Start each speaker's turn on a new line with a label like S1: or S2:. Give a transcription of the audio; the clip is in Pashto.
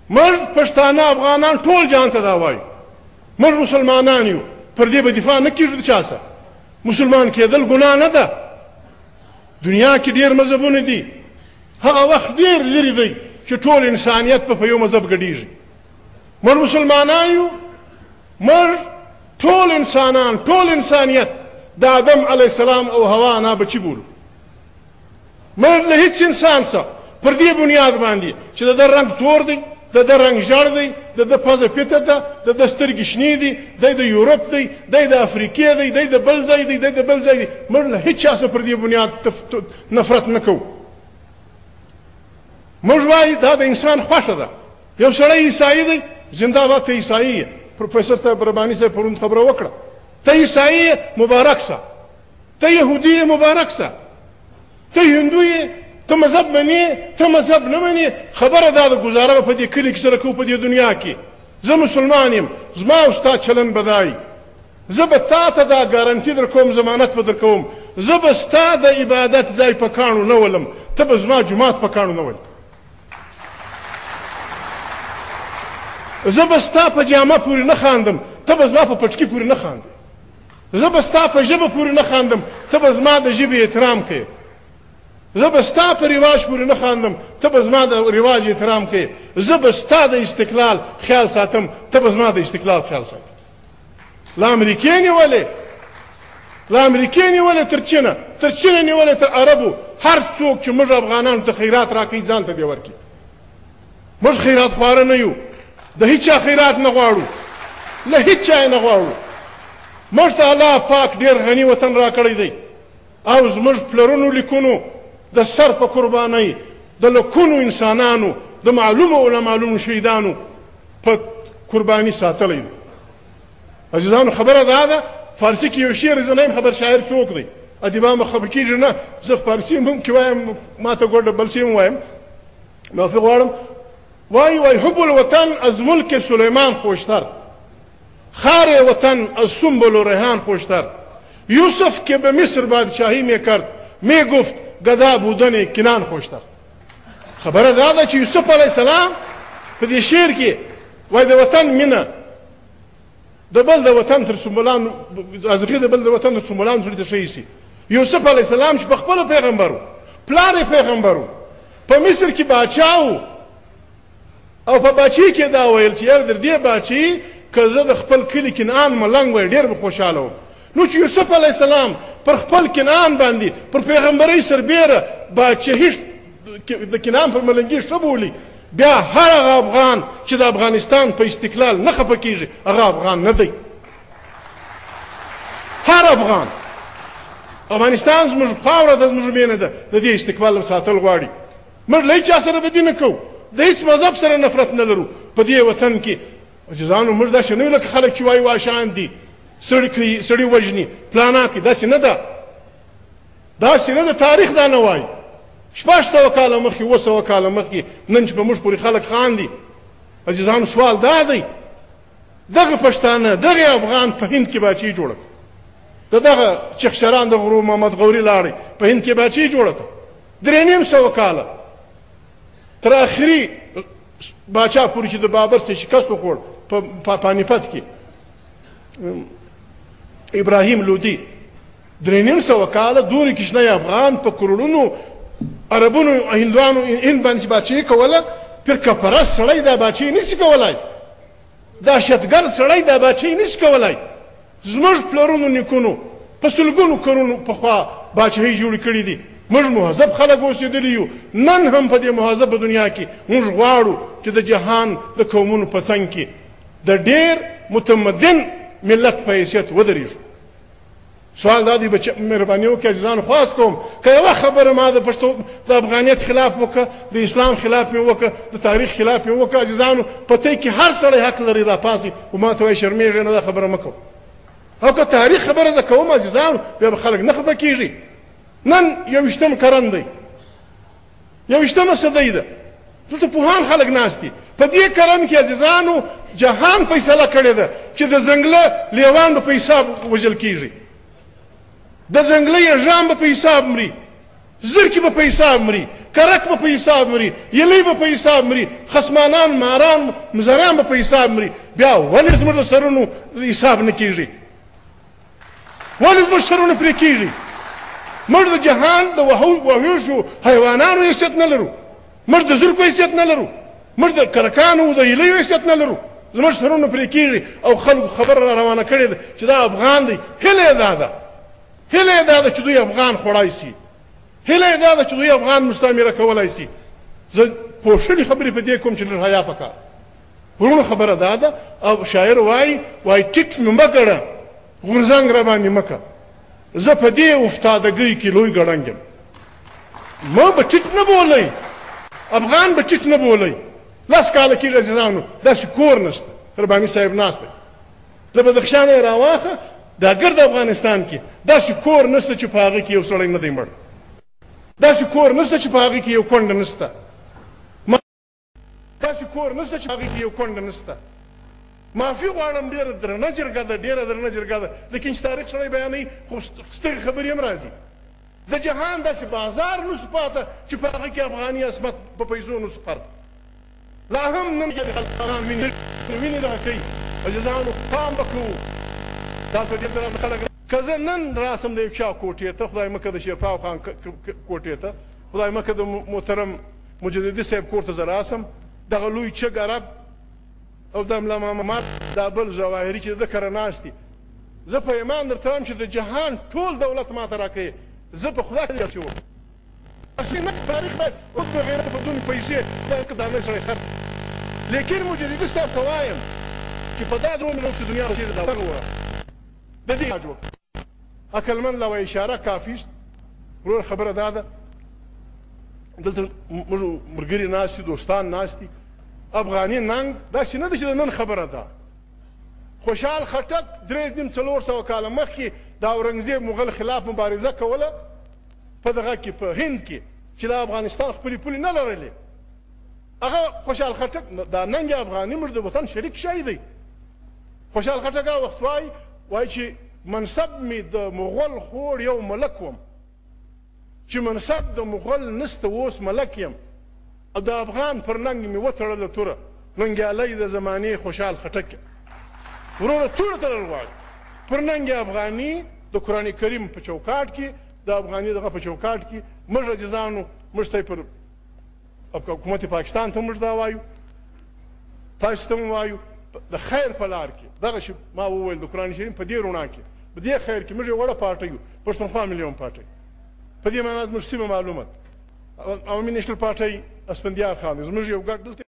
S1: موږ پښتانه افغانان ټول جان ته دا وایو موږ مسلمانان یو پر دې به دفاع نه کېږو د چا څه مسلمان کېدل ګناه نه ده دنیا کې ډېر مذهبونه دي هغه وخت ډېر لرې دی چې ټول انسانیت په یو مذهب ګډېږي موږ مسلمانان یو موږ ټول انسانان ټول انسانیت د آدم علیه السلام او حوا نه بچي بولو موږ له هېڅ انسان څخه پر دې بنیاد باندې چې د ده رنګ تور دی د ده رنګ ژړ دی د ده پزه پیته ده د ده سترګې شنې دي دی د یورپ دی دی د افریقې دی دی د بل ځای دی دی د بل ځای دی موږ له هېڅ چا څخه پر دې بنیاد نفرت نه کوو موږ وایو دا د انسان خوښه ده یو سړی عیسایي دی زنده باد ته عیسایي یې پروفیسر صاحب رباني صاحب پرون خبره وکړه ته عیسایي یې مبارک سه ته یهودي یې مبارک سه ته هندو یې ته مذهب منې ته مذهب نه منې خبره دا ده ګزاره به په دې کلي کې سره کوو په دې دنیا کې زه مسلمان یم زما او ستا چلن به دا وي زه به تا ته دا ګارنټي در کوم ضمانت به در کوم زه به ستا د عبادت ځای په کاڼو نه ولم ته به زما جومات په کاڼو نه ولې زه به ستا په جامه پورې نه خاندم ته به زما په پټکي پورې نه خاندې زه به ستا په ژبه پورې نه خاندم ته به زما د ژبې احترام کوې زه به ستا په رواج پورې نه خاندم ته به زما د رواج احترام کوې زه به ستا د استقلال خیال ساتم ته به زما د استقلال خیال ساتم له امریکې نیولې له امریکې نیولې تر چینه نیولې تر عربو هر څوک چې موږ افغانانو ته خیرات راکوي ځان ته دې ورکړي موږ خیرات خواره نه یو د هیڅ چا خیرات نه غواړو له هیڅ چا یې نه غواړو موږ ته الله پاک ډېر غني وطن راکړی دی او زموږ پلرونو لیکونو د سر په قربانۍ د لکونو انسانانو د معلومو او نامعلومو شهیدانو په قرباني ساتلی دی عزیزانو خبره دا ده فارسي کې یو شعر زه نه یم خبر شاعر څوک دی ادیبان به خبر کېږي نه زه فارسي هم کې وایم ما ته ګوډه بل څه هم وایم معافي غواړم وای حب الوطن از ملک سلیمان خوشتر خار وطن از سنبل و ریحان خوشتر یوسف که به مصر بادشاهی میکرد میگفت گدا بودن کنان خوشتر خبره دا ده چې یوسف علیه السلام په دې شعر کې وای د وطن مینه د بل د وطن تر سنبلان ازغې د بل د وطن تر سنبلان سړي ته ښه ایسي یوسف علیه السلام چې په خپله پیغمبر و پلار یې پیغمبر و په مصر کې باچا و او په باچي کې دا ویل چې یار در دې باچي که زه د خپل کلي کنعان ملنګ وای ډېر به خوشحاله وم نو چې یوسف علیه السلام پر خپل کنعان باندې پر پیغمبرۍ سربیره باچهي د کنعان پر ملنګي ښه بولي بیا هر هغه افغان چې د افغانستان په استقلال نه خفه کېږي هغه افغان نه دی هر افغان افغانستان زموږ خاوره ده زموږ مینه ده د دې استقبال ساتل غواړي موږ له هېچا سره بدي نه کوو د هیڅ مذهب سره نفرت نه لرو په دې وطن کې عزیزانو موږ داسې نه یو لکه خلک چې وایي واشان دي سړي وژني پلانا کوي داسې نه ده داسې نه ده تاریخ دا نه وایي شپږ سوه کاله مخکې اووه سوه کاله مخکې نن چې په موږ پورې خلک خاندي عزیزانو سوال دا دی دغه پښتانه دغه افغان په هند کې باچي جوړه کړه د دغه چخشران د غرو محمد غوري لاړې په هند کې باچي جوړه کړه 3.5 کاله تر آخري باچا پورې چې د بابر سره شکست وخوړ په پانیپت کې ابراهیم لودي 3.5 کاله دورې کشنۍ افغان په کروڑونو عربونو هندوانو هند باندې باچي کوله فرقه پرست سړی دا باچي نشي کولای دهشتګرد سړی دا باچي نشي کولای زموږ پلرونو نیکونو په سلګونو کلونو پخوا باچهۍ جوړې کړي دي موږ مهذب خلک اوسېدلي یو نن هم په دې مهذبه دنیا کې موږ غواړو چې د جهان د قومونو په څنګ کې د ډېر متمدن ملت په حیثیت ودرېږو سوال دا دی مهرباني وکړئ عزیزانو خواست کوم که یوه خبره ما د پښتو د افغانیت خلاف وکړه د اسلام خلاف مې وکړه د تاریخ خلاف مې وکړه عزیزانو په دې کې هر سړی حق لري راپاڅي و ما ته وایي شرمېږې نه دا خبره مه کوه او که تاریخ خبره زه کوم عزیزانو بیا به خلک نه خفه کېږي نن 21 قرن دی 21 صدۍ ده دلته پوهان خلک ناست دي په دې قرن کې عزیزانو جهان فیصله کړې ده چې د ځنګله لیوان به په حساب وژل کېږي د ځنګله یږان به په حساب مري زرکې به په حساب مري کرک به په حساب مري، یلی به په حساب مري، خصمانان ماران مزران به په حساب مري. بیا ولې زموږ د سرونو حساب نه کېږي؟ ولې زموږ سرونه پرې کېږي؟ موږ د جهان د وحوشو حیوانانو حیثیت نه لرو، موږ د زرکو حیثیت نه لرو، موږ د کرکانو د یلیو حیثیت نه لرو. زموږ سرونه پرې کېږي او خلکو خبره را روانه کړې ده چې دا افغان دی. هیله یې دا ده چې دوی افغان خوړای سي، هیله یې دا ده چې دوی افغان مستعمره کولی سي. زه پوښلې خبرې په دې کوم چې لږ حیا پکار. ورونو خبره دا ده، او شاعر وایي ټیټ مې مه ګڼه غورځنګ را باندې مه که، زه په دې افتادګۍ کې لوی ګړنګ یم. ما به ټیټ نه بولئ، افغان به ټیټ نه بولئ. 10 کاله کېږي عزیزانو داسې کور نشته. رباني صاحب ناست دی، د بدخشان یې راواخه، دا ګرد افغانستان کې داسې کور نشته چې په هغه کې یو سړی نه دی مړ، داسې کور نشته چې په هغه کې یو کونډه نشته، داسې کور نشته چې په هغه کې یو کونډه نشته. معافي غواړم، ډېره درنه جرګه ده، ډېره درنه جرګه ده، لیکن چې تاریخ سړی بیانوي خو سترې خبرې هم راځي. د جهان داسې بازار نسو پاته چې په هغه کې افغاني عصمت په پیسو نسو خرڅ. لا هم نن افغان وینې دغه کوي. عزیزانو پام به کوو، دلته ډېر درانه خلک. که زه نن راسم د یو چا کوټې ته، خدای مکه د شیرپاو خان کوټې ته، خدای مکه د محترم مجددي صاحب کور ته زه راسم، دغه لوی چګ عرب او د ملا محمد دا بل ظواهري چې د کره ناست دي، زه په ایمان درته وایم چې د جهان ټول دولت ماته راکوي، زه په خدای کې داسې وم. اصلي نه تاریخ بس اوس په غیرت په دونې پیسې دا نه سړی خرڅ. لیکن مجددي صاحب ته وایم چې په دا دومره نوڅه دنیا کې دغه وه د دې علاج وکړه. عقلمند له اشاره کافي است. ورور خبره دا ده، دلته موږ ملګري ناست دي، دوستان ناست دي. افغاني ننګ داسې نه ده چې د نن خبره ده. خوشحال خټک 3.5-4 کاله مخکې د اورنګزیب مغل خلاف مبارزه کوله په دغه کې په هند کې چې د افغانستان خپلې پولې نه لرلې. هغه خوشحال خټک دا ننګ افغاني موږ د وطن شریک شی دی. خوشحال خټک هغه وخت وایي چې منصب مې د مغول خور یو ملک وم، چې منصب د مغول نسته اوس ملک یم، او د افغان پر ننګ مې وتړله توره، ننګیالی د زمانې خوشحال خټک یم. وروره توره تړل غواړي پر ننګ افغاني د قرآن کریم په چوکاټ کې، د افغاني دغه په چوکاټ کې. موږ عزیزانو موږ ته پر حکومت پاکستان ته موږ دا وایو، تاسو ته وایو د خیر په لار کې دغه شی ما وویل د قرآن شریف په دې رڼا کې په دې خیر کې موږ یو وړه پارټۍ یو، پښتونخوا ملي پارټۍ. په دې معنا زموږ سیمه معلومه عوامي نیشنل پارټۍ اسفندیار خان زموږ یو ګډ دلته